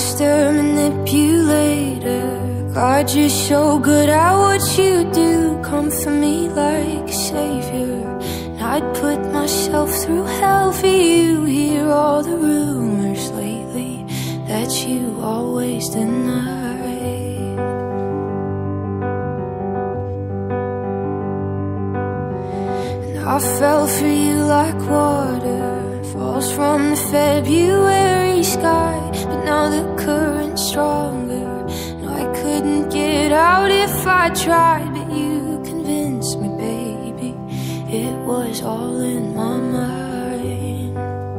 master manipulator. God, you're so good at what you do. Come for me like a savior, and I'd put myself through hell for you. Hear all the rumors lately that you always denied. And I fell for you like water falls from the February sky. But now the current's stronger, no, I couldn't get out if I tried. But you convinced me, baby, it was all in my mind.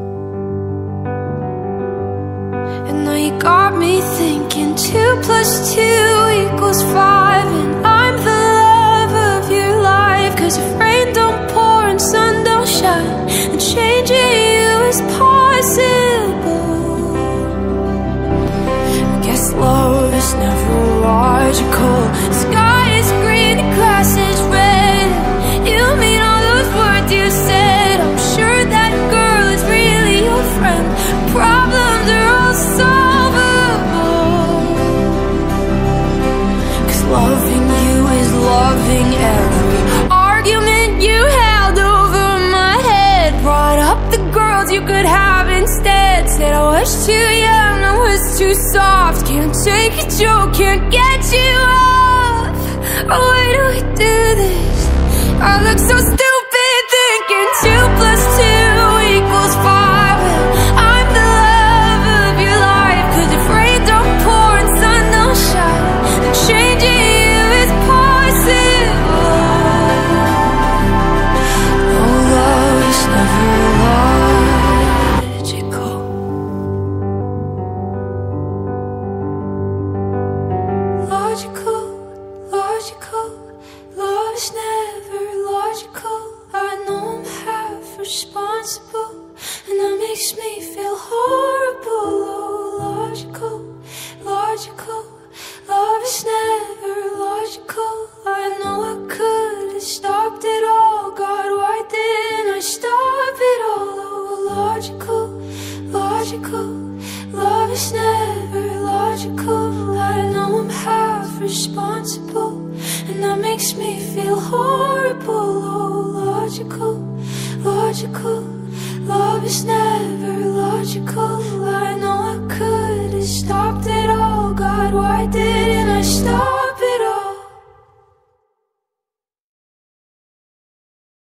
And now you got me thinking 2 + 2 = 5, and I'm the love of your life. 'Cause if rain don't pour and sun don't shine, then changing you is possible. I guess love is never logical. The sky is green, the grass is red. You mean all those words you said. I'm sure that girl is really your friend. Problems are all solvable. 'Cause loving you is loving every argument you held over my head. Brought up the girls you could have instead. Said I was too young, I was too soft. Can't take a joke, can't get you off. Oh, why do we do this? I look so stupid thinking 2 + 2 = 5. I'm the love of your life. 'Cause if rain don't pour and sun don't shine, then changing you is possible. No, love is never logical. Logical, logical, love is never logical. I know I'm half responsible, and that makes me feel horrible. Oh, logical, logical, love is never logical. I know I could have stopped it all. God, why didn't I stop it all? Oh, logical, logical, love is never logical. I know I'm half responsible, and that makes me feel horrible. Oh, logical, logical, love is never logical. I know I could have stopped it all. God, why didn't I stop?